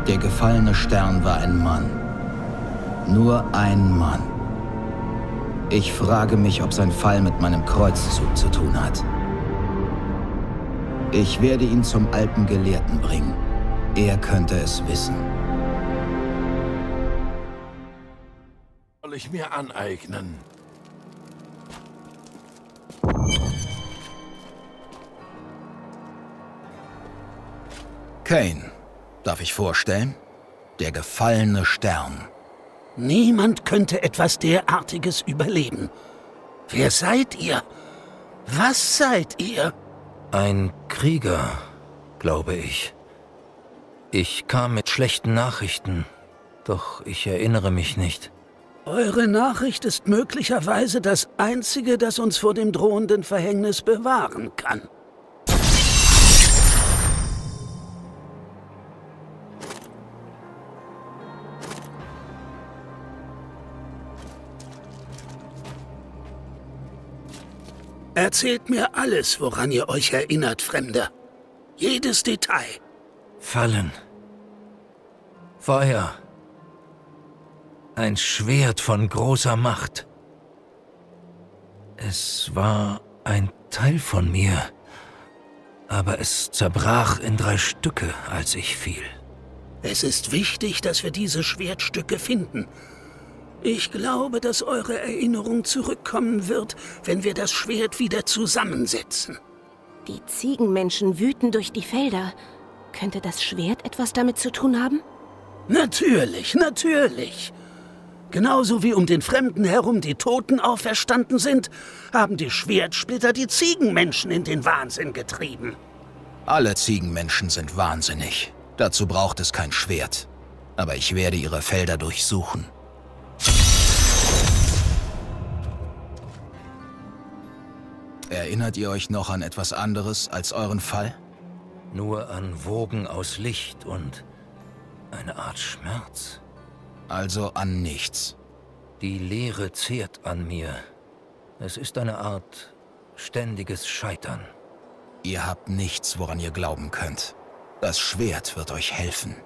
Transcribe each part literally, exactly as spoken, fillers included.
Der gefallene Stern war ein Mann. Nur ein Mann. Ich frage mich, ob sein Fall mit meinem Kreuzzug zu tun hat. Ich werde ihn zum alten Gelehrten bringen. Er könnte es wissen. Soll ich mir aneignen? Kane, darf ich vorstellen? Der gefallene Stern. Niemand könnte etwas derartiges überleben. Wer seid ihr? Was seid ihr? Ein Krieger, glaube ich. Ich kam mit schlechten Nachrichten, doch ich erinnere mich nicht. Eure Nachricht ist möglicherweise das Einzige, das uns vor dem drohenden Verhängnis bewahren kann. Erzählt mir alles, woran ihr euch erinnert, Fremder. Jedes Detail. Fallen. Feuer. Ein Schwert von großer Macht. Es war ein Teil von mir, aber es zerbrach in drei Stücke, als ich fiel. Es ist wichtig, dass wir diese Schwertstücke finden. Ich glaube, dass eure Erinnerung zurückkommen wird, wenn wir das Schwert wieder zusammensetzen. Die Ziegenmenschen wüten durch die Felder. Könnte das Schwert etwas damit zu tun haben? Natürlich, natürlich. Genauso wie um den Fremden herum die Toten auferstanden sind, haben die Schwertsplitter die Ziegenmenschen in den Wahnsinn getrieben. Alle Ziegenmenschen sind wahnsinnig. Dazu braucht es kein Schwert. Aber ich werde ihre Felder durchsuchen. Erinnert ihr euch noch an etwas anderes als euren Fall? Nur an Wogen aus Licht und eine Art Schmerz. Also an nichts. Die Leere zehrt an mir. Es ist eine Art ständiges Scheitern. Ihr habt nichts, woran ihr glauben könnt. Das Schwert wird euch helfen.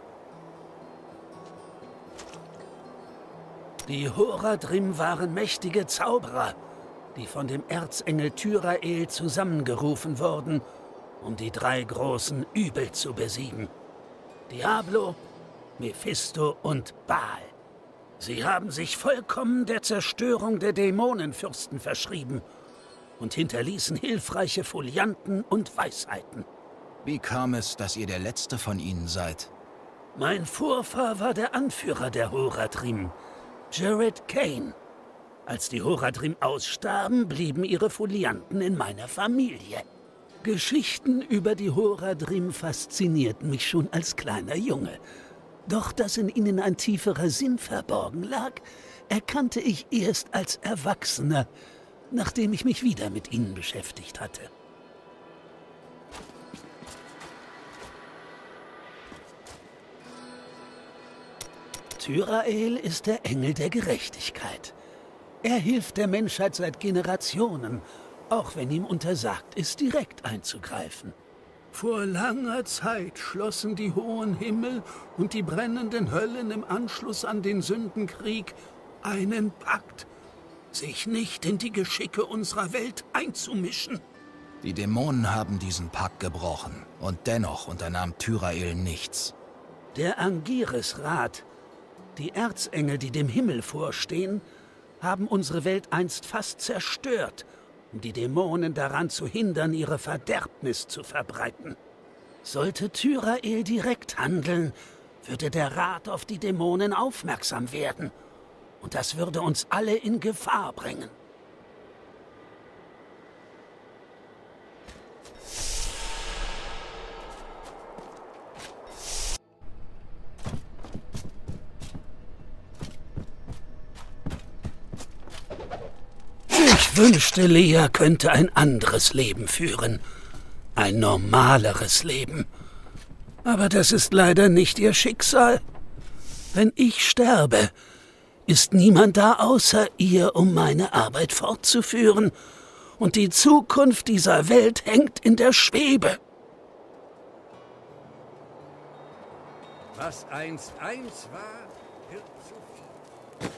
Die Horadrim waren mächtige Zauberer, die von dem Erzengel Tyrael zusammengerufen wurden, um die drei großen Übel zu besiegen. Diablo, Mephisto und Baal. Sie haben sich vollkommen der Zerstörung der Dämonenfürsten verschrieben und hinterließen hilfreiche Folianten und Weisheiten. Wie kam es, dass ihr der Letzte von ihnen seid? Mein Vorfahr war der Anführer der Horadrim, Jared Kane. Als die Horadrim ausstarben, blieben ihre Folianten in meiner Familie. Geschichten über die Horadrim faszinierten mich schon als kleiner Junge. Doch dass in ihnen ein tieferer Sinn verborgen lag, erkannte ich erst als Erwachsener, nachdem ich mich wieder mit ihnen beschäftigt hatte. Tyrael ist der Engel der Gerechtigkeit. Er hilft der Menschheit seit Generationen, auch wenn ihm untersagt ist, direkt einzugreifen. Vor langer Zeit schlossen die hohen Himmel und die brennenden Höllen im Anschluss an den Sündenkrieg einen Pakt, sich nicht in die Geschicke unserer Welt einzumischen. Die Dämonen haben diesen Pakt gebrochen, und dennoch unternahm Tyrael nichts. Der Angiris-Rat, die Erzengel, die dem Himmel vorstehen, haben unsere Welt einst fast zerstört, um die Dämonen daran zu hindern, ihre Verderbnis zu verbreiten. Sollte Tyrael direkt handeln, würde der Rat auf die Dämonen aufmerksam werden. Und das würde uns alle in Gefahr bringen. Ich wünschte, Lea könnte ein anderes Leben führen. Ein normaleres Leben. Aber das ist leider nicht ihr Schicksal. Wenn ich sterbe, ist niemand da außer ihr, um meine Arbeit fortzuführen. Und die Zukunft dieser Welt hängt in der Schwebe. Was einst eins war, wird zu viel.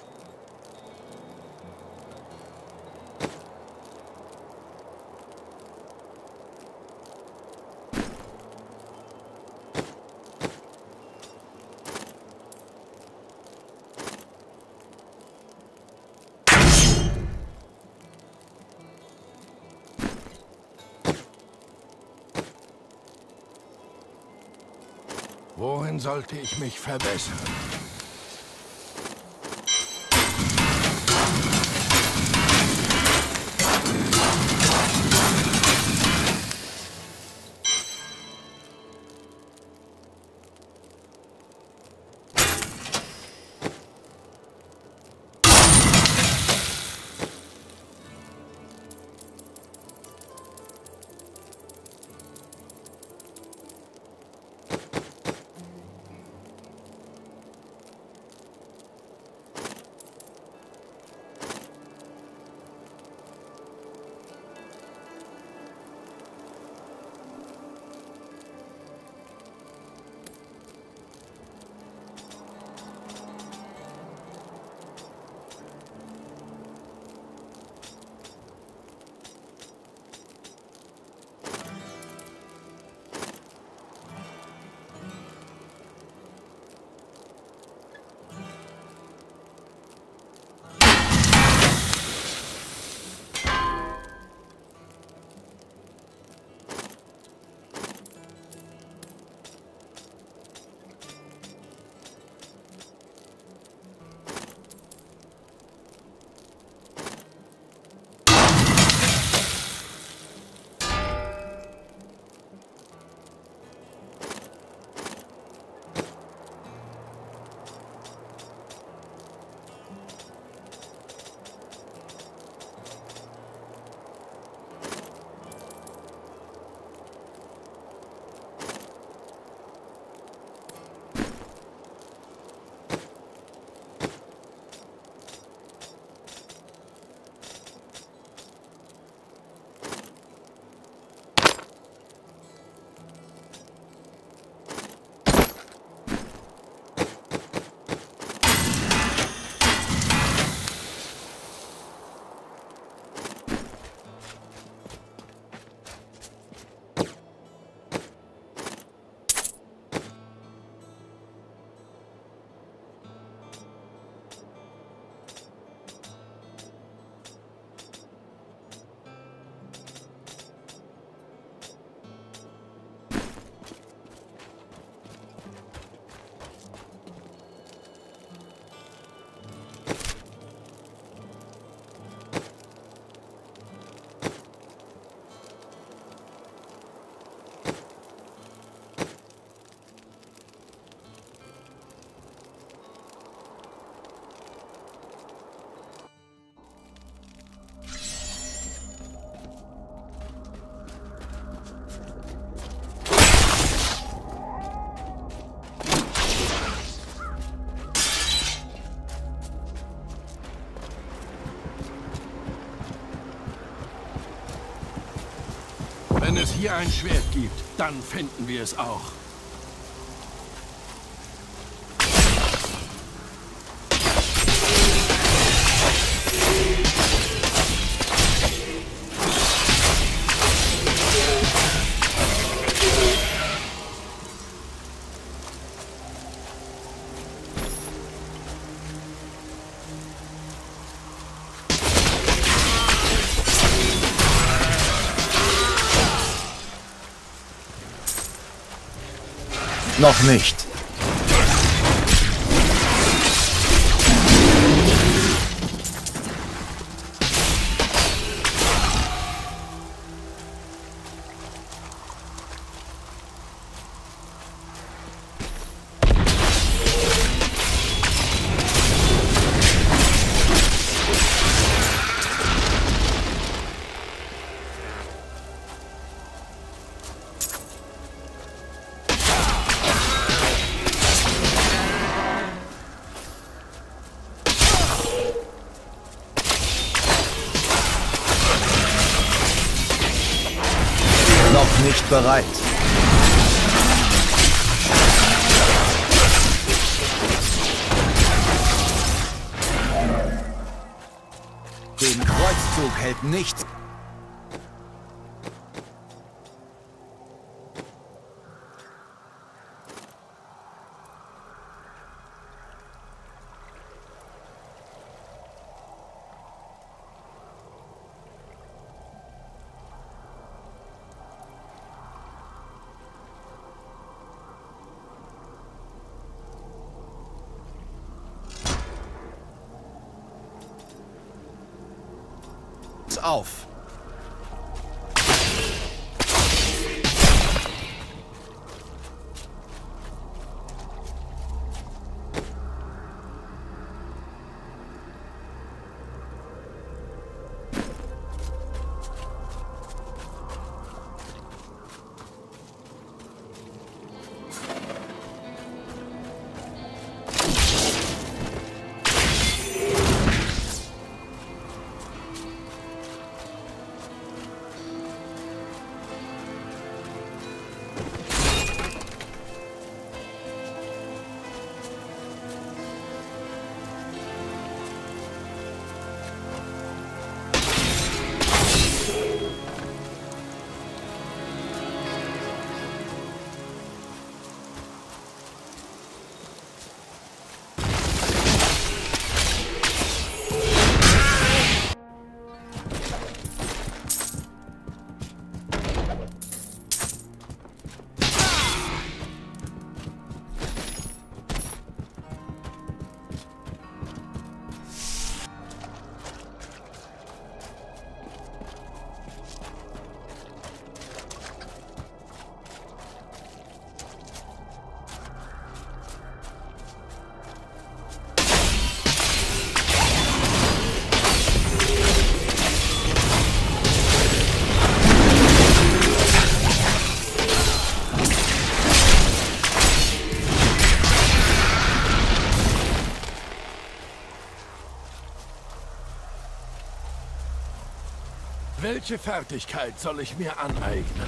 Wohin sollte ich mich verbessern? Wenn es hier ein Schwert gibt, dann finden wir es auch. Noch nicht. Noch nicht bereit. Zug hält nichts. Auf. Welche Fertigkeit soll ich mir aneignen?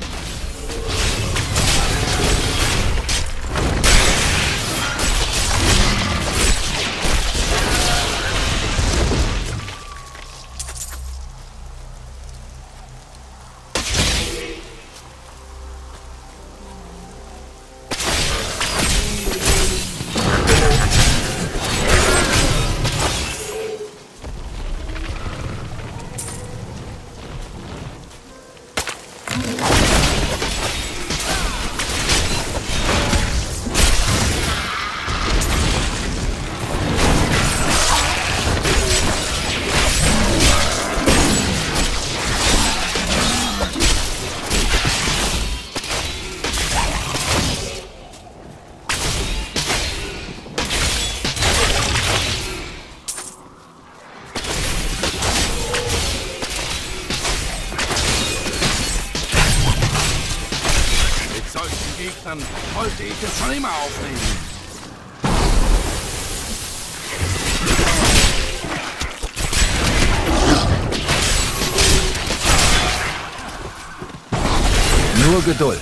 Wollte ich es schon immer aufnehmen. Nur Geduld.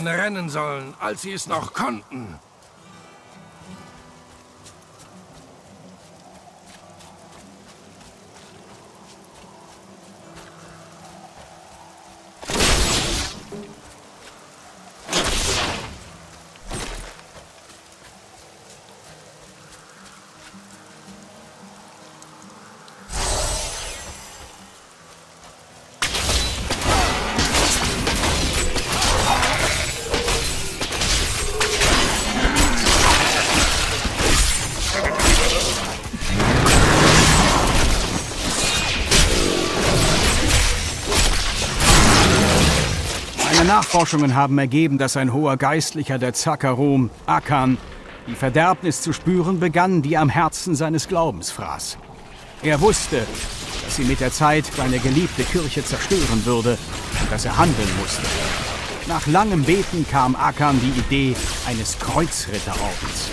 rennen sollen, als sie es noch konnten. Nachforschungen haben ergeben, dass ein hoher Geistlicher der Zakarum, Akan, die Verderbnis zu spüren begann, die am Herzen seines Glaubens fraß. Er wusste, dass sie mit der Zeit seine geliebte Kirche zerstören würde und dass er handeln musste. Nach langem Beten kam Akan die Idee eines Kreuzritterordens.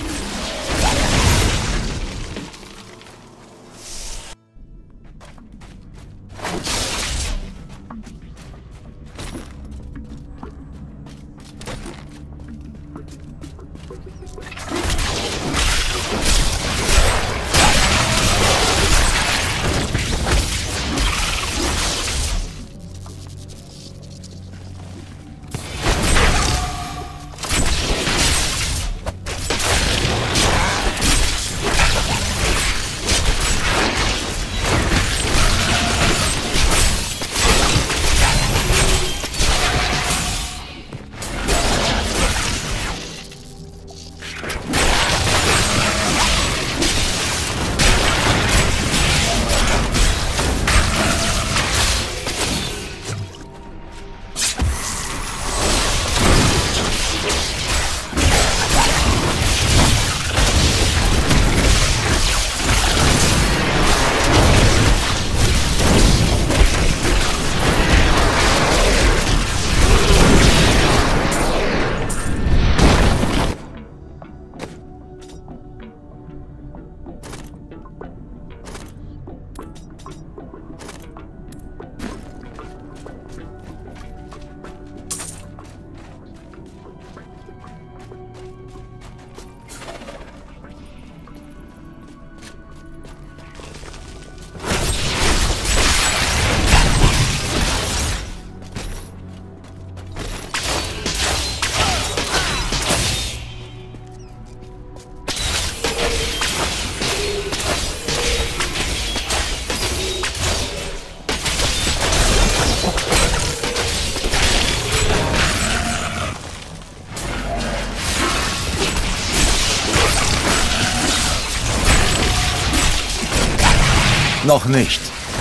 Noch nicht.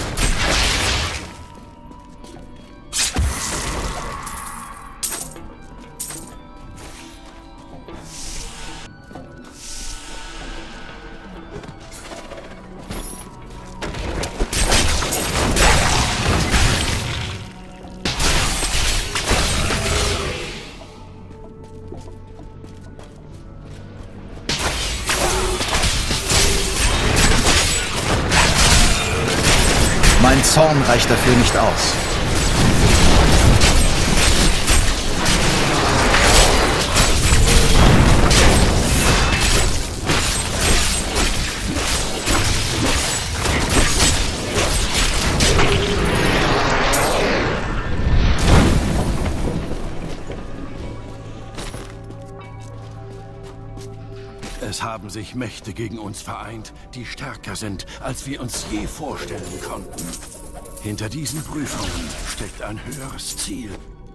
Mein Zorn reicht dafür nicht aus. Es haben sich Mächte gegen uns vereint, die stärker sind, als wir uns je vorstellen konnten. Hinter diesen Prüfungen steckt ein höheres Ziel.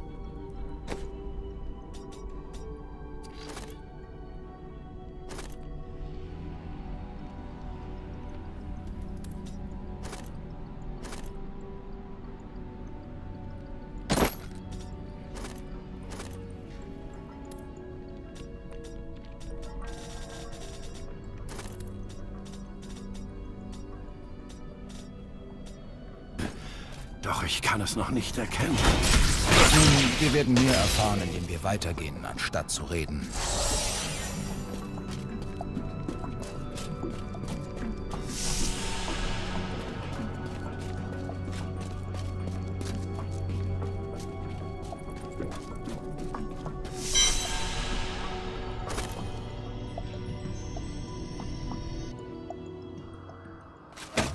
Doch ich kann es noch nicht erkennen. Nun, wir werden mehr erfahren, indem wir weitergehen, anstatt zu reden.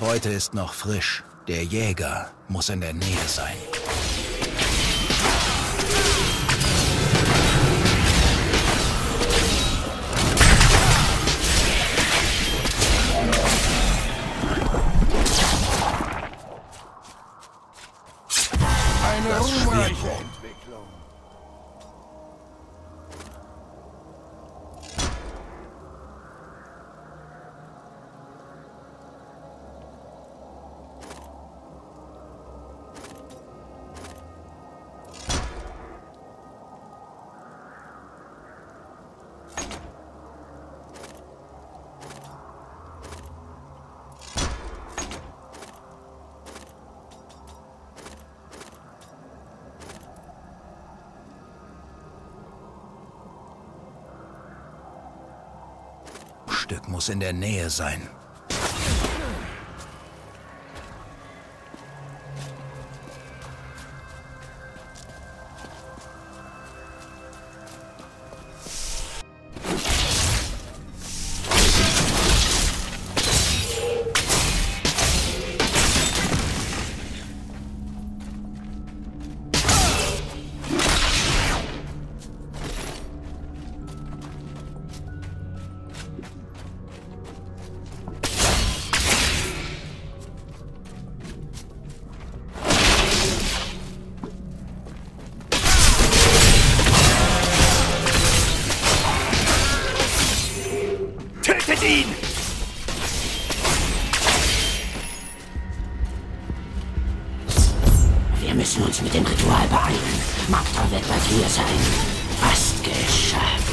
Beute ist noch frisch. Der Jäger muss in der Nähe sein. Eine ruhmreiche Entwicklung. Stück muss in der Nähe sein. Tötet ihn! Wir müssen uns mit dem Ritual beeilen. Magda wird bald hier sein. Fast geschafft.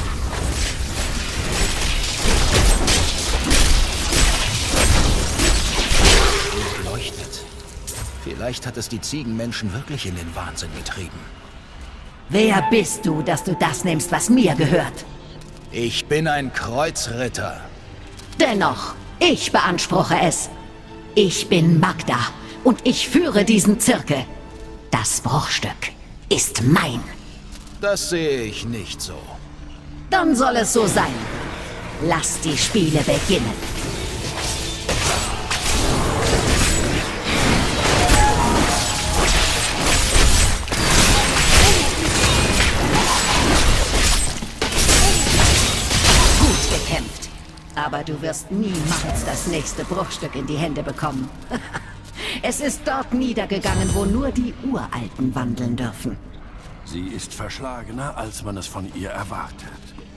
Leuchtet. Vielleicht hat es die Ziegenmenschen wirklich in den Wahnsinn getrieben. Wer bist du, dass du das nimmst, was mir gehört? Ich bin ein Kreuzritter. Dennoch, ich beanspruche es. Ich bin Magda und ich führe diesen Zirkel. Das Bruchstück ist mein. Das sehe ich nicht so. Dann soll es so sein. Lass die Spiele beginnen. Aber du wirst niemals das nächste Bruchstück in die Hände bekommen. Es ist dort niedergegangen, wo nur die Uralten wandeln dürfen. Sie ist verschlagener, als man es von ihr erwartet.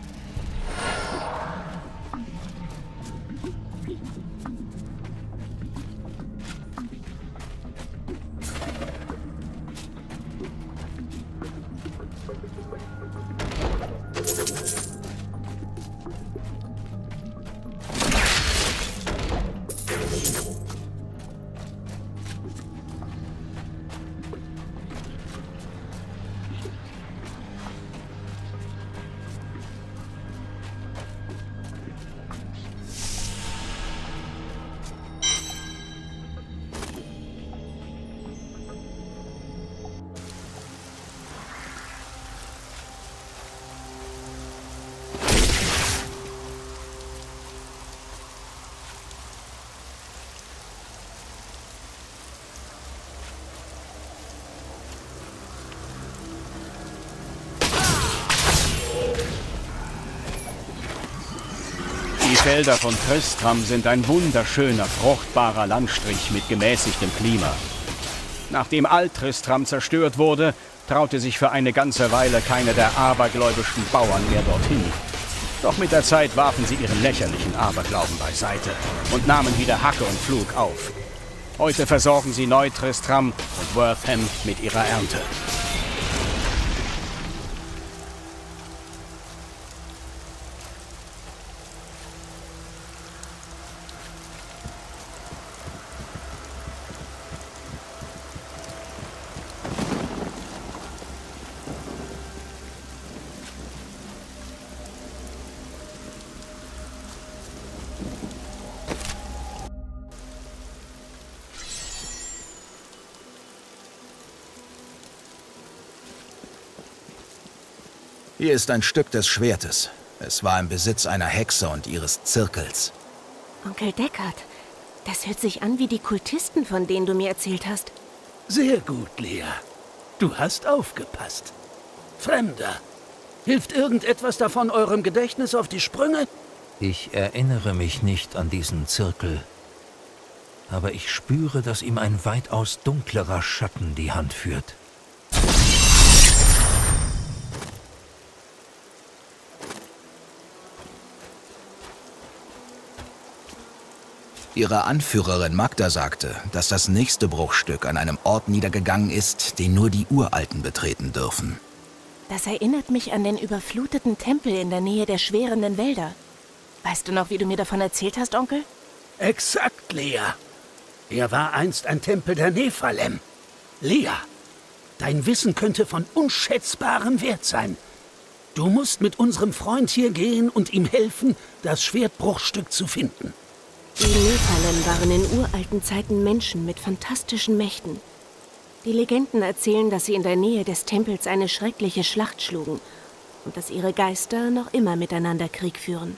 Die Felder von Tristram sind ein wunderschöner, fruchtbarer Landstrich mit gemäßigtem Klima. Nachdem Alt-Tristram zerstört wurde, traute sich für eine ganze Weile keiner der abergläubischen Bauern mehr dorthin. Doch mit der Zeit warfen sie ihren lächerlichen Aberglauben beiseite und nahmen wieder Hacke und Pflug auf. Heute versorgen sie Neu-Tristram und Wortham mit ihrer Ernte. Hier ist ein Stück des Schwertes. Es war im Besitz einer Hexe und ihres Zirkels. Onkel Deckard, Das hört sich an wie die Kultisten, von denen du mir erzählt hast. Sehr gut, Lea. Du hast aufgepasst. Fremder, hilft irgendetwas davon eurem Gedächtnis auf die Sprünge? Ich erinnere mich nicht an diesen Zirkel. Aber ich spüre, dass ihm ein weitaus dunklerer Schatten die Hand führt. Ihre Anführerin Magda sagte, dass das nächste Bruchstück an einem Ort niedergegangen ist, den nur die Uralten betreten dürfen. Das erinnert mich an den überfluteten Tempel in der Nähe der schwerenden Wälder. Weißt du noch, wie du mir davon erzählt hast, Onkel? Exakt, Lea. Er war einst ein Tempel der Nephalem. Lea, dein Wissen könnte von unschätzbarem Wert sein. Du musst mit unserem Freund hier gehen und ihm helfen, das Schwertbruchstück zu finden. Die Nephalem waren in uralten Zeiten Menschen mit fantastischen Mächten. Die Legenden erzählen, dass sie in der Nähe des Tempels eine schreckliche Schlacht schlugen und dass ihre Geister noch immer miteinander Krieg führen.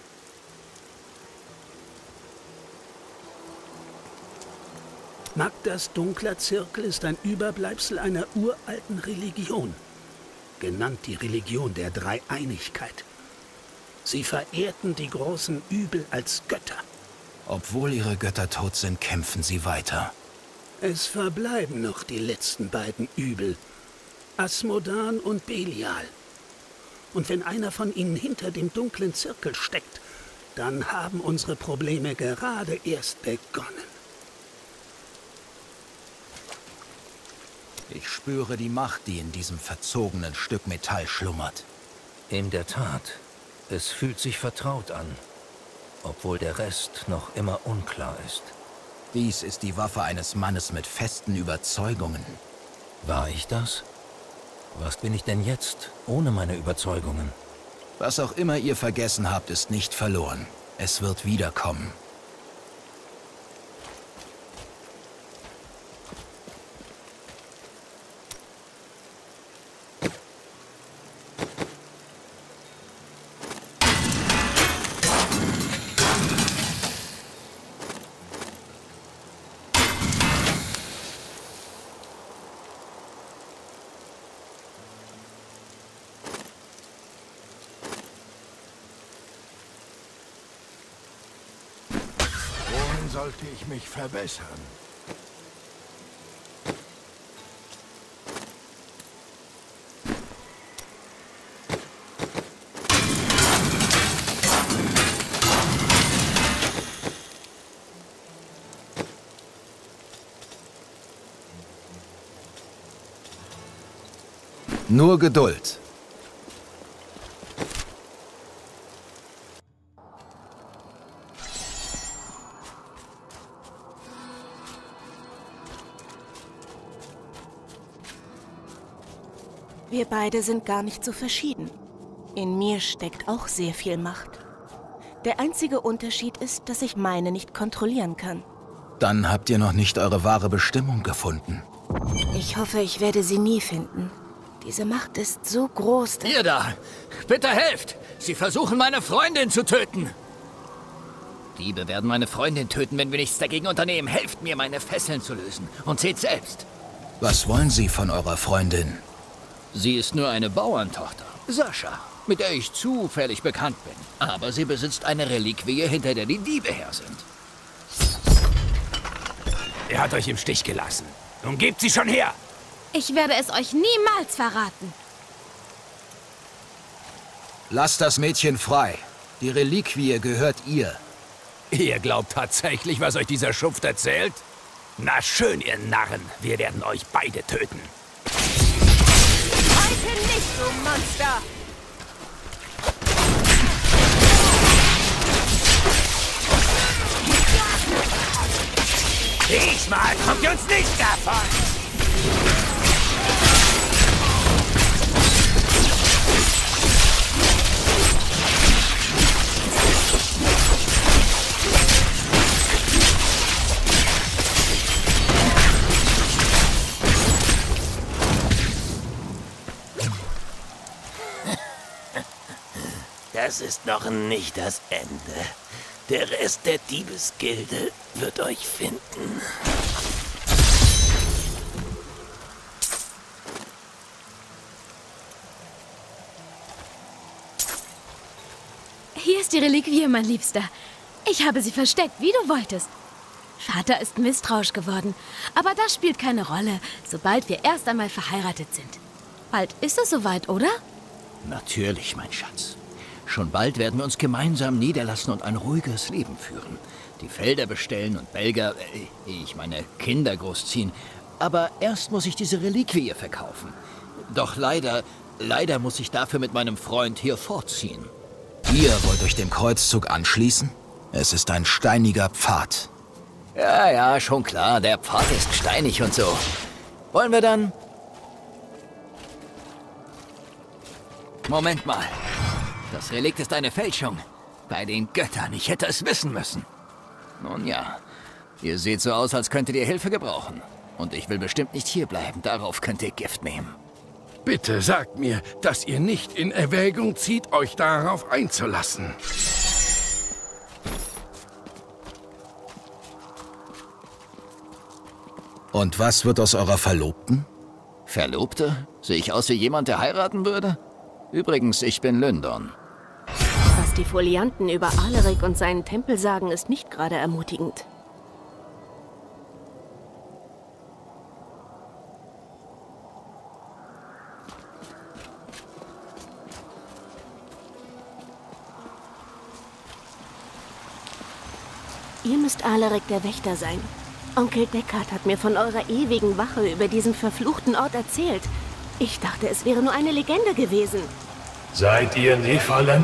Magdas dunkler Zirkel ist ein Überbleibsel einer uralten Religion, genannt die Religion der Dreieinigkeit. Sie verehrten die großen Übel als Götter. Obwohl ihre Götter tot sind, kämpfen sie weiter. Es verbleiben noch die letzten beiden Übel, Asmodan und Belial. Und wenn einer von ihnen hinter dem dunklen Zirkel steckt, dann haben unsere Probleme gerade erst begonnen. Ich spüre die Macht, die in diesem verzogenen Stück Metall schlummert. In der Tat, es fühlt sich vertraut an, obwohl der Rest noch immer unklar ist. Dies ist die Waffe eines Mannes mit festen Überzeugungen. War ich das? Was bin ich denn jetzt, ohne meine Überzeugungen? Was auch immer ihr vergessen habt, ist nicht verloren. Es wird wiederkommen. Sollte ich mich verbessern? Nur Geduld. Wir beide sind gar nicht so verschieden. In mir steckt auch sehr viel Macht. Der einzige Unterschied ist, dass ich meine nicht kontrollieren kann. Dann habt ihr noch nicht eure wahre Bestimmung gefunden. Ich hoffe, ich werde sie nie finden. Diese Macht ist so groß, dass... Ihr da! Bitte helft! Sie versuchen, meine Freundin zu töten! Diebe werden meine Freundin töten, wenn wir nichts dagegen unternehmen. Helft mir, meine Fesseln zu lösen. Und seht selbst. Was wollen Sie von eurer Freundin? Sie ist nur eine Bauerntochter, Sascha, mit der ich zufällig bekannt bin. Aber sie besitzt eine Reliquie, hinter der die Diebe her sind. Er hat euch im Stich gelassen. Nun gebt sie schon her! Ich werde es euch niemals verraten. Lasst das Mädchen frei. Die Reliquie gehört ihr. Ihr glaubt tatsächlich, was euch dieser Schuft erzählt? Na schön, ihr Narren. Wir werden euch beide töten. Heute nicht, du Monster! Diesmal kommt ihr uns nicht davon! Das ist noch nicht das Ende. Der Rest der Diebesgilde wird euch finden. Hier ist die Reliquie, mein Liebster. Ich habe sie versteckt, wie du wolltest. Vater ist misstrauisch geworden, aber das spielt keine Rolle, sobald wir erst einmal verheiratet sind. Bald ist es soweit, oder? Natürlich, mein Schatz. Schon bald werden wir uns gemeinsam niederlassen und ein ruhiges Leben führen. Die Felder bestellen und Belger, äh, ich meine Kinder großziehen. Aber erst muss ich diese Reliquie verkaufen. Doch leider, leider muss ich dafür mit meinem Freund hier fortziehen. Ihr wollt euch dem Kreuzzug anschließen? Es ist ein steiniger Pfad. Ja, ja, schon klar. Der Pfad ist steinig und so. Wollen wir dann... Moment mal. Das Relikt ist eine Fälschung. Bei den Göttern. Ich hätte es wissen müssen. Nun ja. Ihr seht so aus, als könntet ihr Hilfe gebrauchen. Und ich will bestimmt nicht hierbleiben. Darauf könnt ihr Gift nehmen. Bitte sagt mir, dass ihr nicht in Erwägung zieht, euch darauf einzulassen. Und was wird aus eurer Verlobten? Verlobte? Sehe ich aus wie jemand, der heiraten würde? Übrigens, ich bin Lyndon. Was die Folianten über Alaric und seinen Tempel sagen, ist nicht gerade ermutigend. Ihr müsst Alaric der Wächter sein. Onkel Deckard hat mir von eurer ewigen Wache über diesen verfluchten Ort erzählt. Ich dachte, es wäre nur eine Legende gewesen. Seid ihr Nephalem?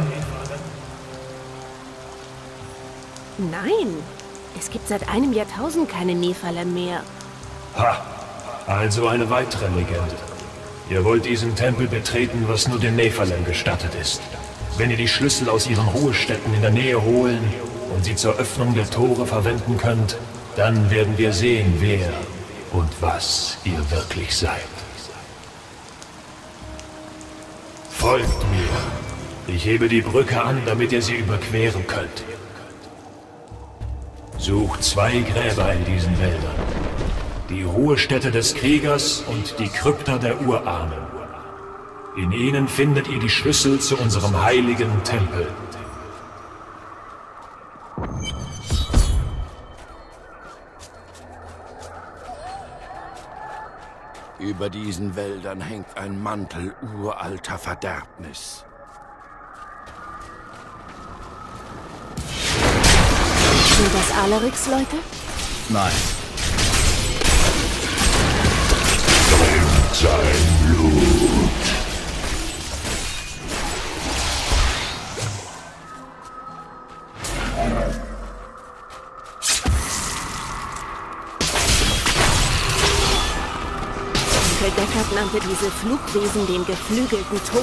Nein, es gibt seit einem Jahrtausend keine Nephalem mehr. Ha, also eine weitere Legende. Ihr wollt diesen Tempel betreten, was nur den Nephalem gestattet ist. Wenn ihr die Schlüssel aus ihren Ruhestätten in der Nähe holen und sie zur Öffnung der Tore verwenden könnt, dann werden wir sehen, wer und was ihr wirklich seid. Folgt mir. Ich hebe die Brücke an, damit ihr sie überqueren könnt. Sucht zwei Gräber in diesen Wäldern. Die Ruhestätte des Kriegers und die Krypta der Urahnen. In ihnen findet ihr die Schlüssel zu unserem heiligen Tempel. Über diesen Wäldern hängt ein Mantel uralter Verderbnis. Sind das Alarics Leute? Nein. Trinkt sein Blut. Onkel Deckard nannte diese Flugwesen den geflügelten Tod.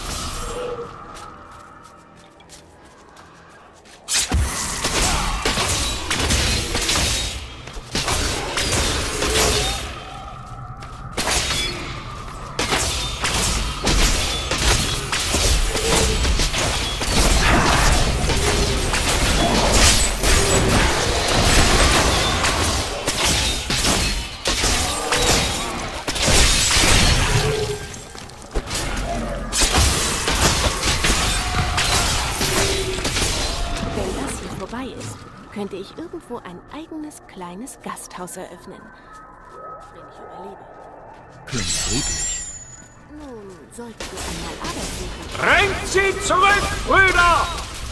Könnte ich irgendwo ein eigenes kleines Gasthaus eröffnen. Wenn ich überlebe. Klingt friedlich. Nun, sollten wir einmal Arbeit suchen. Drängt sie zurück, Brüder!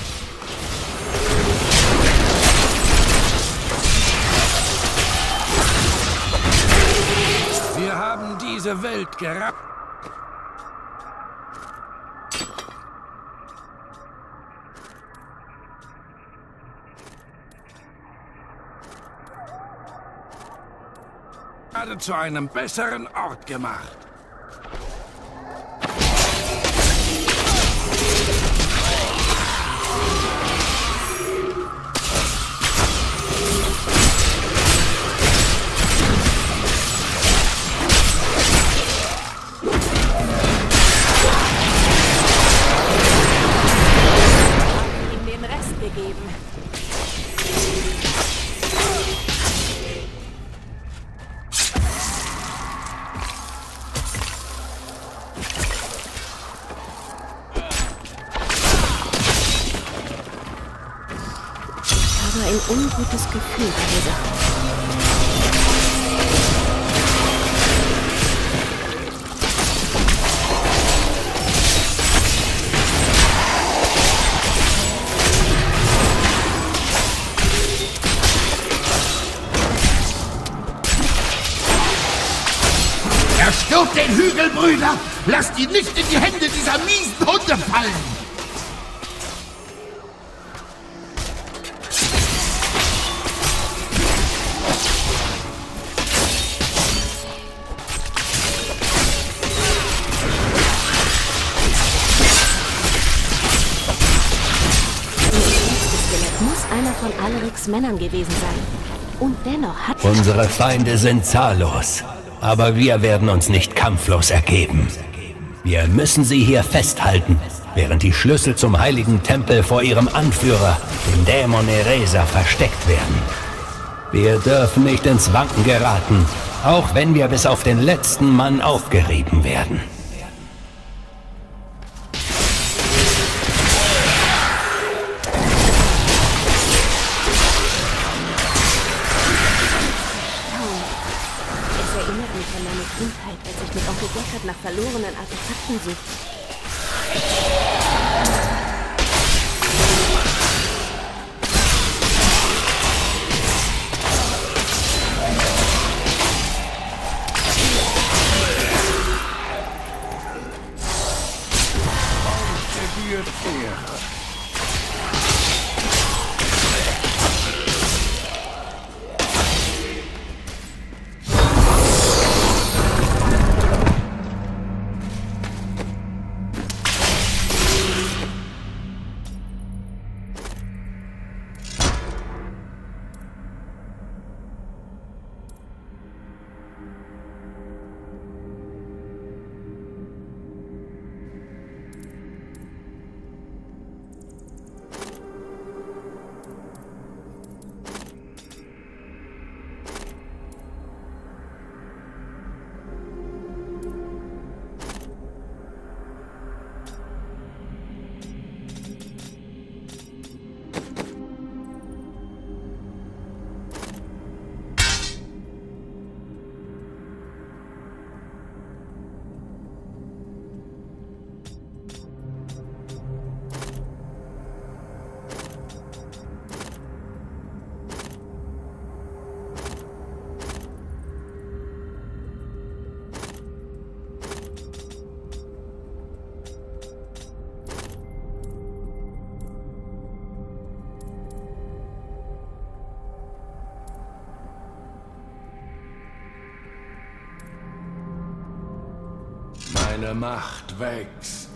Wir haben diese Welt gerappt. Zu einem besseren Ort gemacht. ihm den Rest gegeben. ungutes Gefühl bei der Sache. Erstürmt den Hügel, Brüder! Lasst ihn nicht in die Hände dieser miesen Hunde fallen! Muss einer von Alarics Männern gewesen sein. Und dennoch hat... Unsere Feinde sind zahllos. Aber wir werden uns nicht kampflos ergeben. Wir müssen sie hier festhalten, während die Schlüssel zum heiligen Tempel vor ihrem Anführer, dem Dämon Ereza, versteckt werden. Wir dürfen nicht ins Wanken geraten, auch wenn wir bis auf den letzten Mann aufgerieben werden. Kindheit, als ich mit Onkel Deckard nach verlorenen Artefakten suchte. Meine Macht wächst.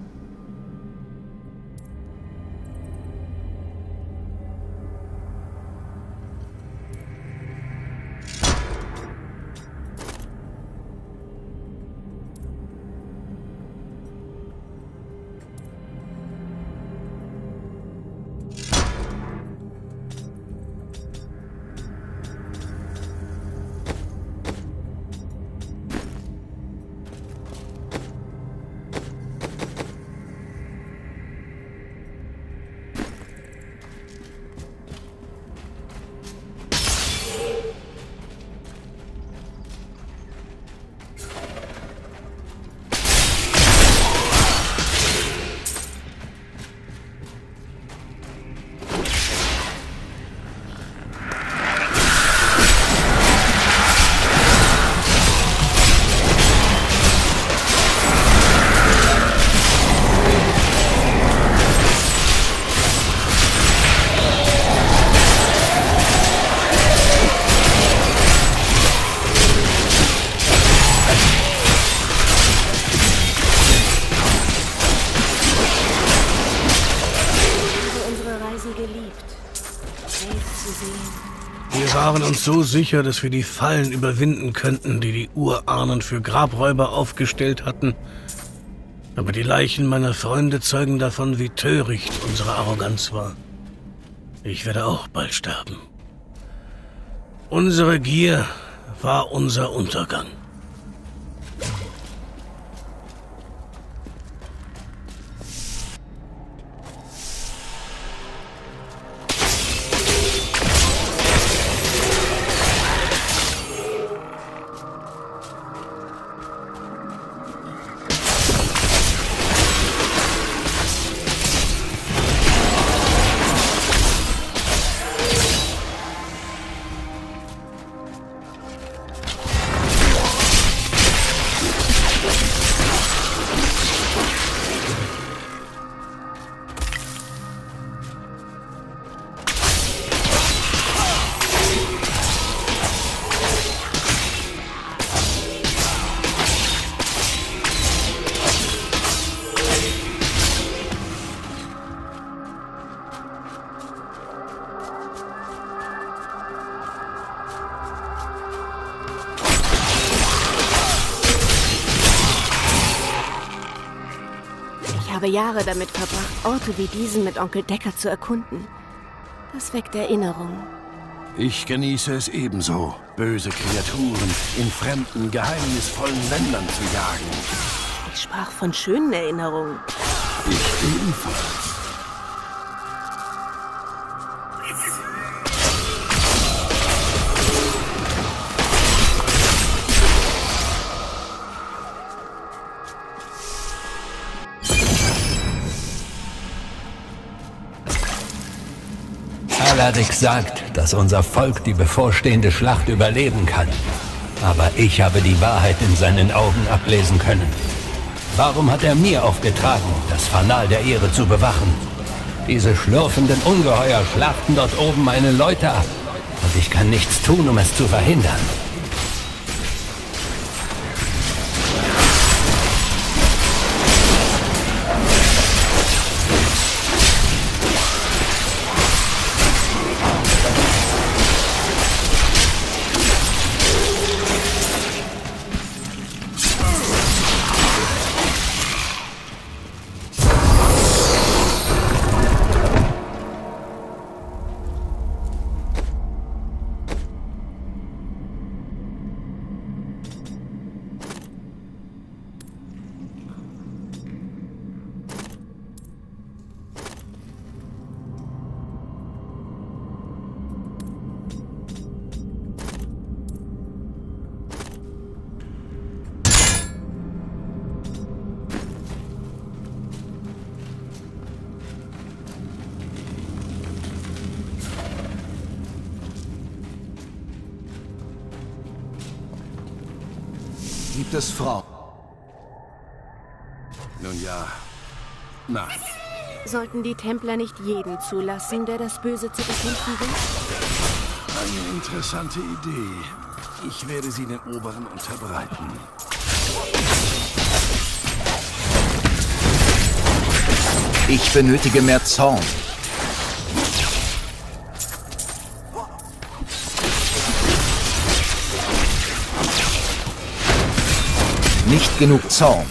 Wir waren uns so sicher, dass wir die Fallen überwinden könnten, die die Urahnen für Grabräuber aufgestellt hatten. Aber die Leichen meiner Freunde zeugen davon, wie töricht unsere Arroganz war. Ich werde auch bald sterben. Unsere Gier war unser Untergang. habe Jahre damit verbracht, Orte wie diesen mit Onkel Decker zu erkunden. Das weckt Erinnerungen. Ich genieße es ebenso, böse Kreaturen in fremden, geheimnisvollen Ländern zu jagen. Ich sprach von schönen Erinnerungen. Ich ebenfalls. Aladix sagt, dass unser Volk die bevorstehende Schlacht überleben kann. Aber ich habe die Wahrheit in seinen Augen ablesen können. Warum hat er mir aufgetragen, das Fanal der Ehre zu bewachen? Diese schlürfenden Ungeheuer schlachten dort oben meine Leute ab. Und ich kann nichts tun, um es zu verhindern. Gibt es Frau? Nun ja, nein. Sollten die Templer nicht jeden zulassen, der das Böse zu bekämpfen will? Eine interessante Idee. Ich werde sie den Oberen unterbreiten. Ich benötige mehr Zorn. Nicht genug Zorn.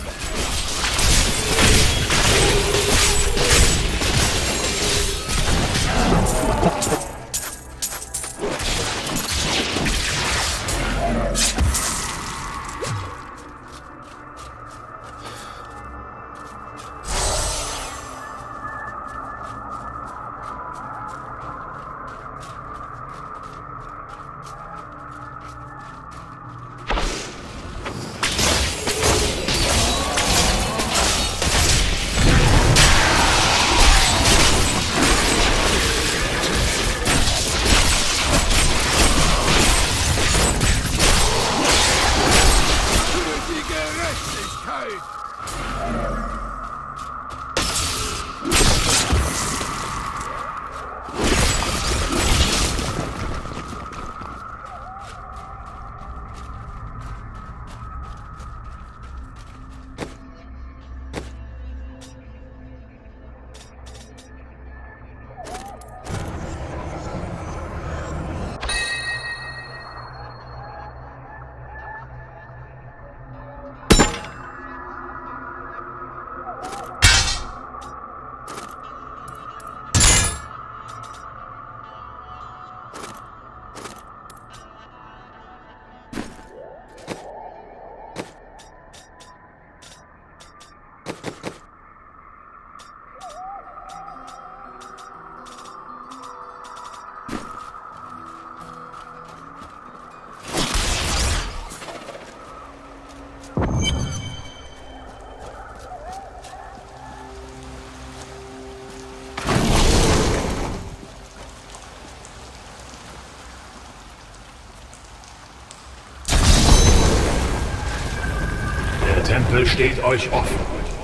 Der Tempel steht euch offen.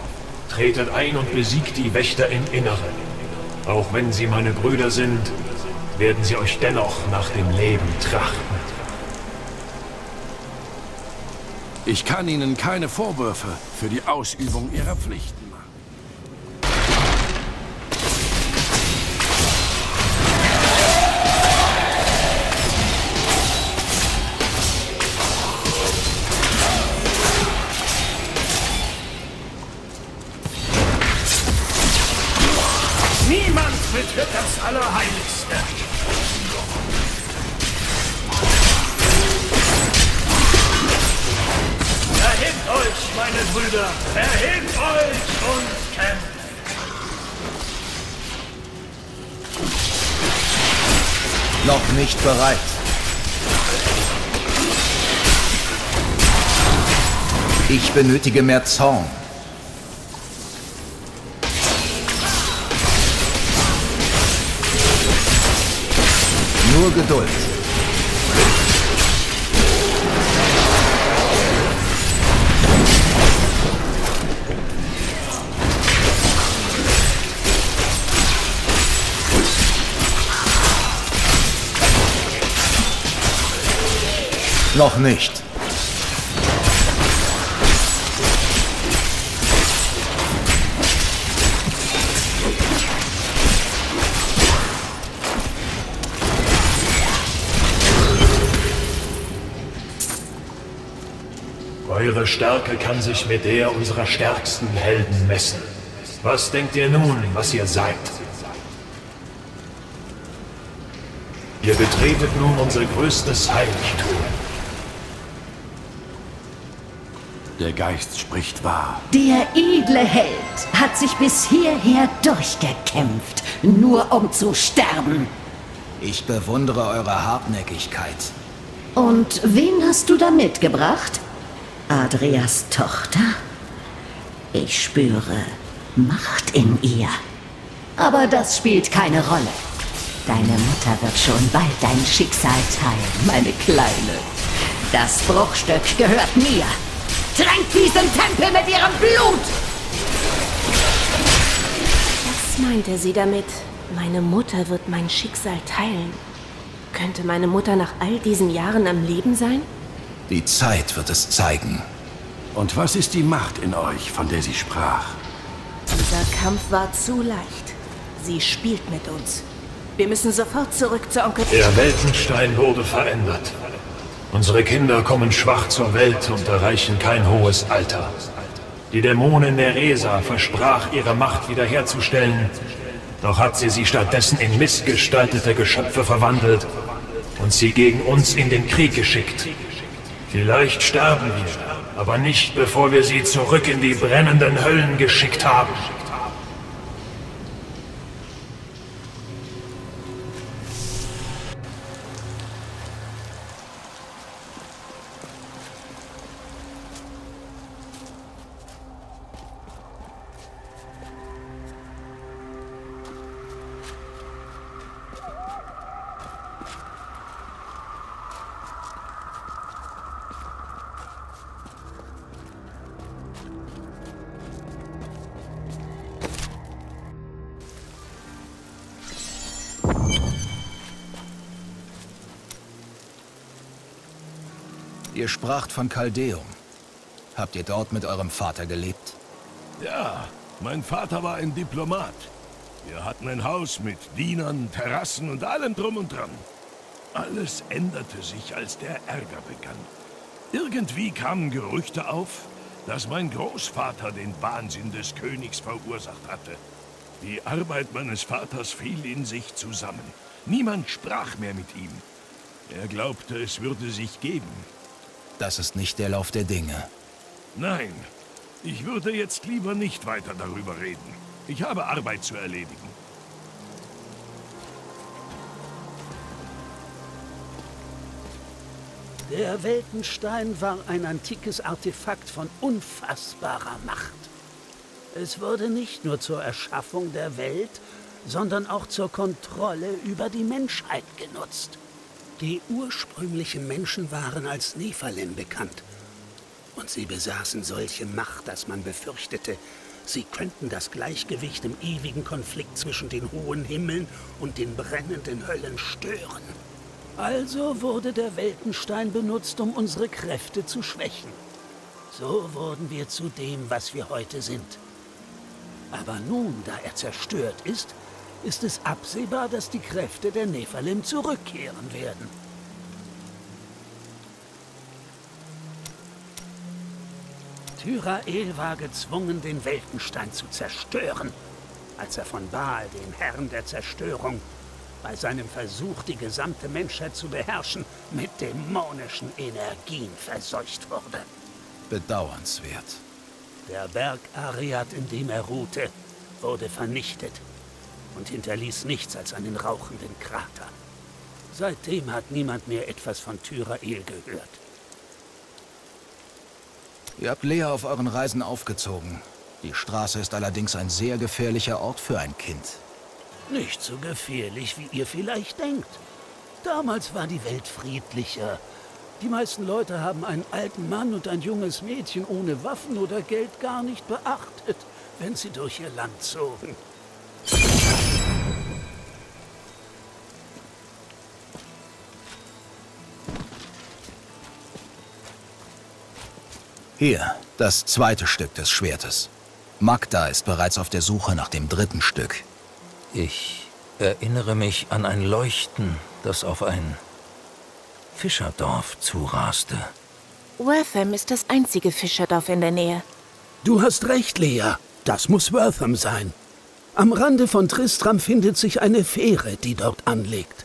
Tretet ein und besiegt die Wächter im Inneren. Auch wenn sie meine Brüder sind, werden sie euch dennoch nach dem Leben trachten. Ich kann Ihnen keine Vorwürfe für die Ausübung Ihrer Pflichten machen. Brüder, erhebt euch und kämpft! Noch nicht bereit. Ich benötige mehr Zorn. Nur Geduld. Noch nicht. Eure Stärke kann sich mit der unserer stärksten Helden messen. Was denkt ihr nun, was ihr seid? Ihr betretet nun unser größtes Heiligtum. Der Geist spricht wahr. Der edle Held hat sich bis hierher durchgekämpft, nur um zu sterben. Ich bewundere eure Hartnäckigkeit. Und wen hast du da mitgebracht? Adrias Tochter? Ich spüre Macht in ihr. Aber das spielt keine Rolle. Deine Mutter wird schon bald dein Schicksal teilen, meine Kleine. Das Bruchstück gehört mir. Tränkt diesen Tempel mit ihrem Blut! Was meinte sie damit? Meine Mutter wird mein Schicksal teilen. Könnte meine Mutter nach all diesen Jahren am Leben sein? Die Zeit wird es zeigen. Und was ist die Macht in euch, von der sie sprach? Dieser Kampf war zu leicht. Sie spielt mit uns. Wir müssen sofort zurück zu Onkel... Der Weltenstein wurde verändert. Unsere Kinder kommen schwach zur Welt und erreichen kein hohes Alter. Die Dämonin Neresa versprach, ihre Macht wiederherzustellen, doch hat sie sie stattdessen in missgestaltete Geschöpfe verwandelt und sie gegen uns in den Krieg geschickt. Vielleicht sterben wir, aber nicht, bevor wir sie zurück in die brennenden Höllen geschickt haben. Ihr spracht von Caldeum. Habt ihr dort mit eurem Vater gelebt? Ja, mein Vater war ein Diplomat. Wir hatten ein Haus mit Dienern, Terrassen und allem drum und dran. Alles änderte sich, als der Ärger begann. Irgendwie kamen Gerüchte auf, dass mein Großvater den Wahnsinn des Königs verursacht hatte. Die Arbeit meines Vaters fiel in sich zusammen. Niemand sprach mehr mit ihm. Er glaubte, es würde sich geben. Das ist nicht der Lauf der Dinge. Nein, ich würde jetzt lieber nicht weiter darüber reden. Ich habe Arbeit zu erledigen. Der Weltenstein war ein antikes Artefakt von unfassbarer Macht. Es wurde nicht nur zur Erschaffung der Welt, sondern auch zur Kontrolle über die Menschheit genutzt. Die ursprünglichen Menschen waren als Nephalem bekannt. Und sie besaßen solche Macht, dass man befürchtete, sie könnten das Gleichgewicht im ewigen Konflikt zwischen den hohen Himmeln und den brennenden Höllen stören. Also wurde der Weltenstein benutzt, um unsere Kräfte zu schwächen. So wurden wir zu dem, was wir heute sind. Aber nun, da er zerstört ist, ist es absehbar, dass die Kräfte der Nephalem zurückkehren werden. Tyrael war gezwungen, den Weltenstein zu zerstören, als er von Baal, dem Herrn der Zerstörung, bei seinem Versuch, die gesamte Menschheit zu beherrschen, mit dämonischen Energien verseucht wurde. Bedauernswert. Der Berg Ariad, in dem er ruhte, wurde vernichtet und hinterließ nichts als einen rauchenden Krater. Seitdem hat niemand mehr etwas von Tyrael gehört. Ihr habt Lea auf euren Reisen aufgezogen. Die Straße ist allerdings ein sehr gefährlicher Ort für ein Kind. Nicht so gefährlich, wie ihr vielleicht denkt. Damals war die Welt friedlicher. Die meisten Leute haben einen alten Mann und ein junges Mädchen ohne Waffen oder Geld gar nicht beachtet, wenn sie durch ihr Land zogen. Hier, das zweite Stück des Schwertes. Magda ist bereits auf der Suche nach dem dritten Stück. Ich erinnere mich an ein Leuchten, das auf ein Fischerdorf zuraste. Wortham ist das einzige Fischerdorf in der Nähe. Du hast recht, Lea. Das muss Wortham sein. Am Rande von Tristram findet sich eine Fähre, die dort anlegt.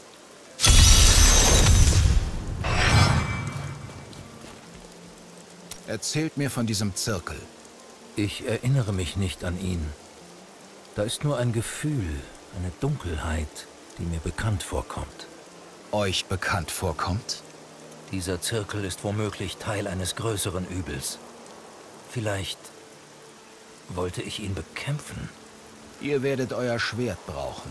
Erzählt mir von diesem Zirkel. Ich erinnere mich nicht an ihn. Da ist nur ein Gefühl, eine Dunkelheit, die mir bekannt vorkommt. Euch bekannt vorkommt? Dieser Zirkel ist womöglich Teil eines größeren Übels. Vielleicht wollte ich ihn bekämpfen. Ihr werdet euer Schwert brauchen.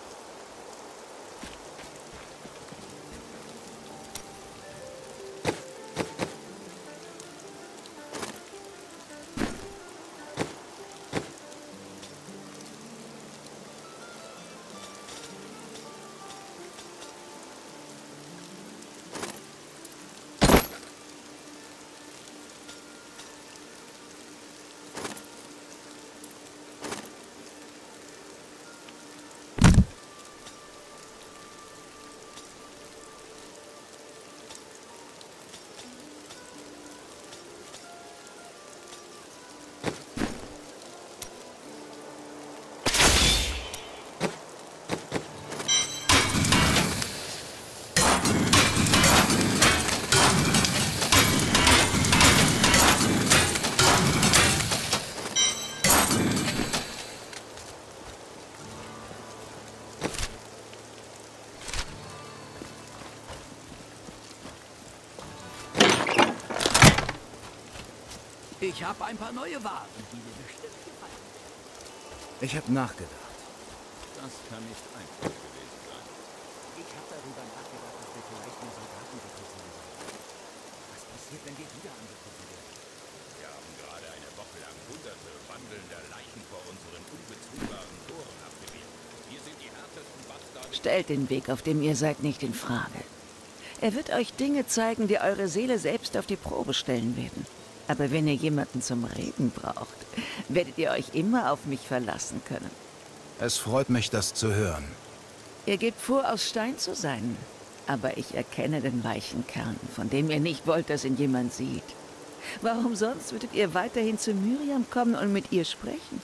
Ich habe ein paar neue Waren, die dir bestimmt gefallen. Ich habe nachgedacht. Das kann nicht einfach gewesen sein. Ich habe darüber nachgedacht, dass wir vielleicht mehr Soldaten rekrutieren sollen. Was passiert, wenn wir wieder angegriffen werden? Wir haben gerade eine Woche lang hunderte wandelnder Leichen vor unseren unbezwingbaren Toren abgewehrt. Wir sind die härtesten Bastarde. Stellt den Weg, auf dem ihr seid, nicht in Frage. Er wird euch Dinge zeigen, die eure Seele selbst auf die Probe stellen werden. Aber wenn ihr jemanden zum Reden braucht, werdet ihr euch immer auf mich verlassen können. Es freut mich, das zu hören. Ihr gebt vor, aus Stein zu sein. Aber ich erkenne den weichen Kern, von dem ihr nicht wollt, dass ihn jemand sieht. Warum sonst würdet ihr weiterhin zu Miriam kommen und mit ihr sprechen?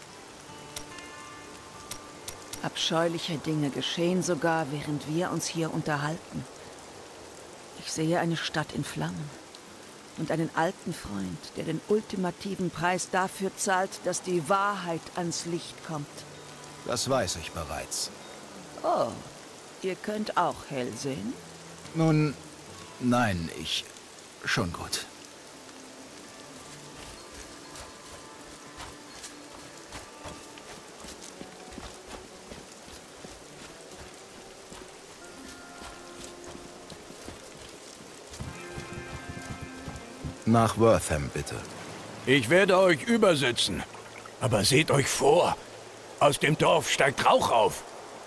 Abscheuliche Dinge geschehen sogar, während wir uns hier unterhalten. Ich sehe eine Stadt in Flammen. Und einen alten Freund, der den ultimativen Preis dafür zahlt, dass die Wahrheit ans Licht kommt. Das weiß ich bereits. Oh, ihr könnt auch hell sehen? Nun, nein, ich... schon gut. Nach Wortham, bitte. Ich werde euch übersetzen. Aber seht euch vor. Aus dem Dorf steigt Rauch auf.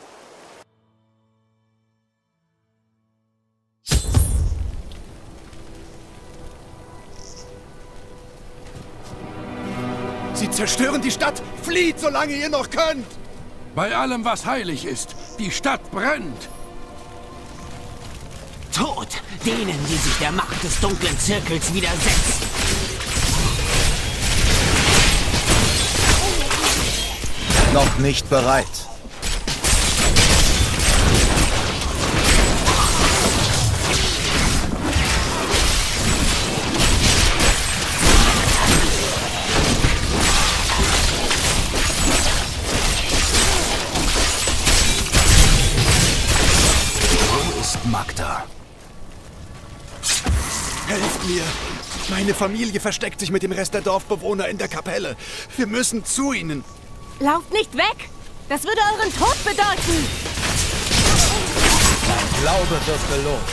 Sie zerstören die Stadt! Flieht, solange ihr noch könnt! Bei allem, was heilig ist, die Stadt brennt! Tod denen, die sich der Macht des dunklen Zirkels widersetzen. Noch nicht bereit. Helft mir! Meine Familie versteckt sich mit dem Rest der Dorfbewohner in der Kapelle. Wir müssen zu ihnen. Lauft nicht weg! Das würde euren Tod bedeuten! Mein Glaube wird belohnt.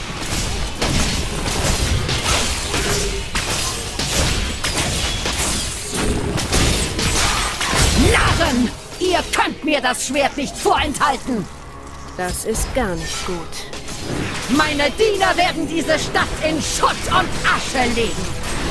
Narren! Ihr könnt mir das Schwert nicht vorenthalten! Das ist gar nicht gut. Meine Diener werden diese Stadt in Schutt und Asche legen!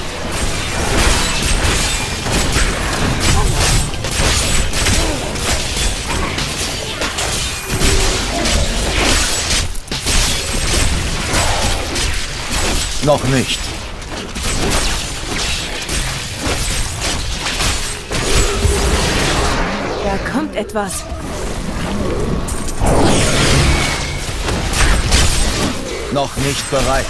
Noch nicht. Da kommt etwas. Noch nicht bereit.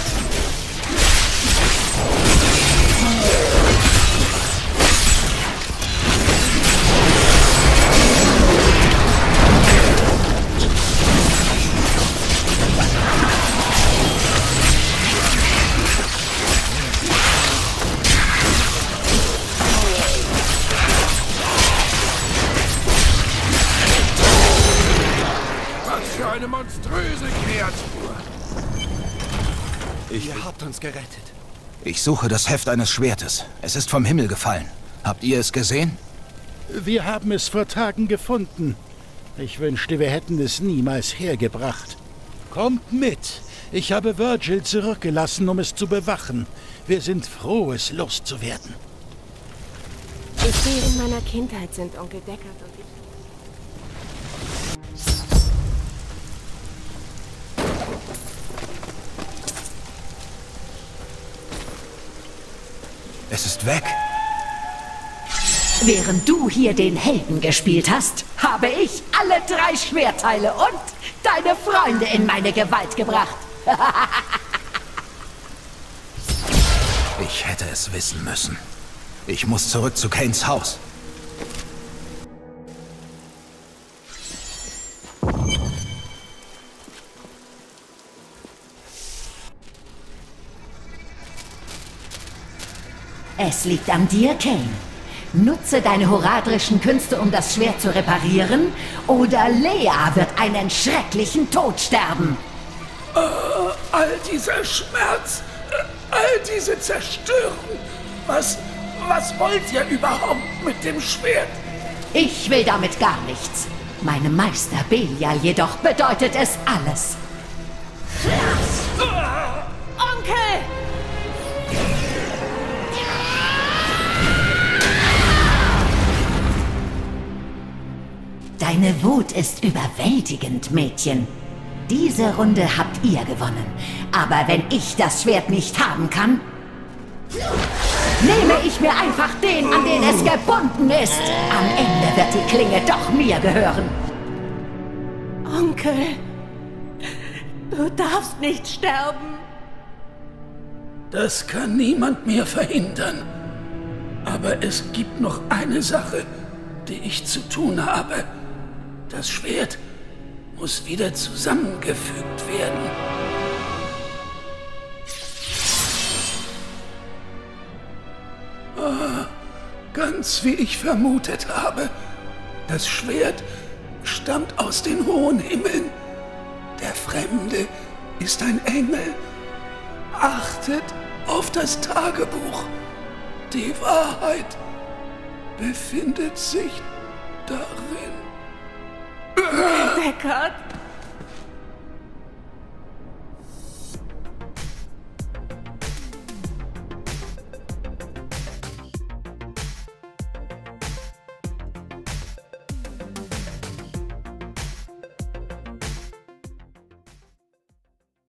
Was für eine monströse Kreatur! Ich Ihr habt uns gerettet. Ich suche das Heft eines Schwertes. Es ist vom Himmel gefallen. Habt ihr es gesehen? Wir haben es vor Tagen gefunden. Ich wünschte, wir hätten es niemals hergebracht. Kommt mit. Ich habe Virgil zurückgelassen, um es zu bewachen. Wir sind froh, es loszuwerden. Die Feen meiner Kindheit sind Onkel Deckard und ich. Es ist weg. Während du hier den Helden gespielt hast, habe ich alle drei Schwertteile und deine Freunde in meine Gewalt gebracht. Ich hätte es wissen müssen. Ich muss zurück zu Kains Haus. Es liegt an dir, Kain. Nutze deine horadrischen Künste, um das Schwert zu reparieren, oder Lea wird einen schrecklichen Tod sterben. Oh, all dieser Schmerz, all diese Zerstörung. Was, was wollt ihr überhaupt mit dem Schwert? Ich will damit gar nichts. Meinem Meister Belial jedoch bedeutet es alles. Onkel! Deine Wut ist überwältigend, Mädchen. Diese Runde habt ihr gewonnen. Aber wenn ich das Schwert nicht haben kann, nehme ich mir einfach den, an den es gebunden ist. Am Ende wird die Klinge doch mir gehören. Onkel, du darfst nicht sterben. Das kann niemand mehr verhindern. Aber es gibt noch eine Sache, die ich zu tun habe. Das Schwert muss wieder zusammengefügt werden. Oh, ganz wie ich vermutet habe. Das Schwert stammt aus den hohen Himmeln. Der Fremde ist ein Engel. Achtet auf das Tagebuch. Die Wahrheit befindet sich darin. Deckard?